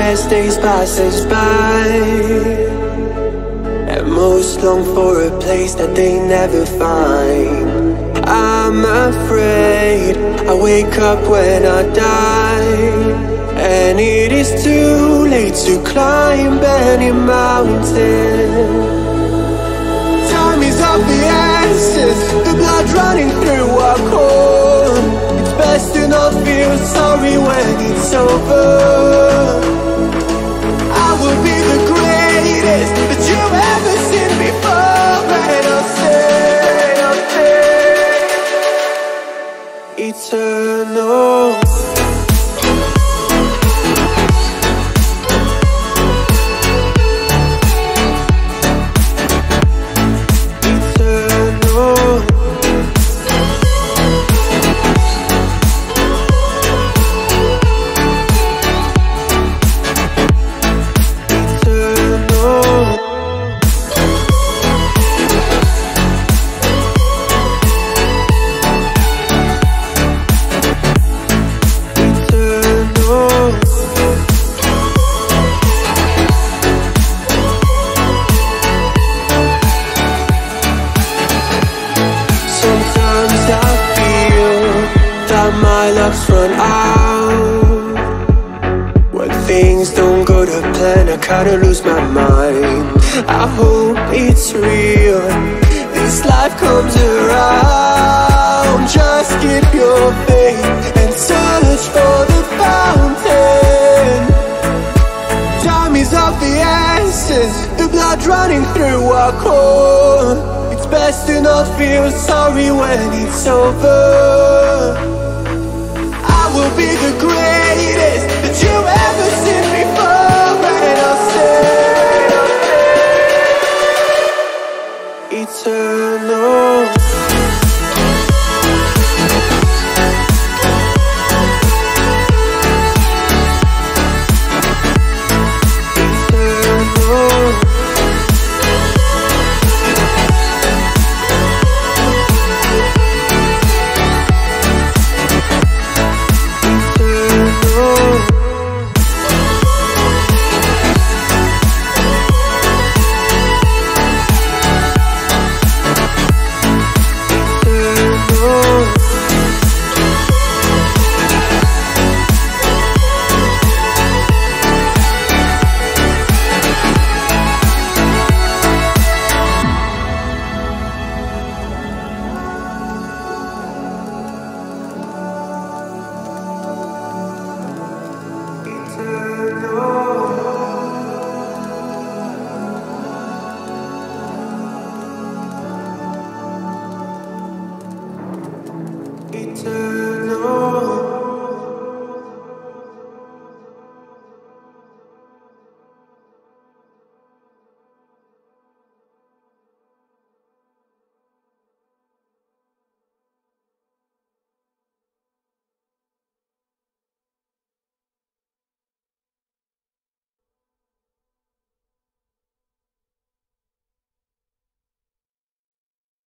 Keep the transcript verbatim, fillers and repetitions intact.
as days pass us by, and most long for a place that they never find. I'm afraid I wake up when I die, and it is too late to climb any mountain. Time is of the essence, the blood running through our core. It's best to not feel sorry when it's over. I will be the greatest that you've ever seen before, and I'll say, I'll say eternal. Run out when things don't go to plan. I kinda lose my mind. I hope it's real, this life comes around. Just keep your faith and search for the fountain. Time is of the essence, the blood running through our core. It's best to not feel sorry when it's over. Will be the greatest that you've ever seen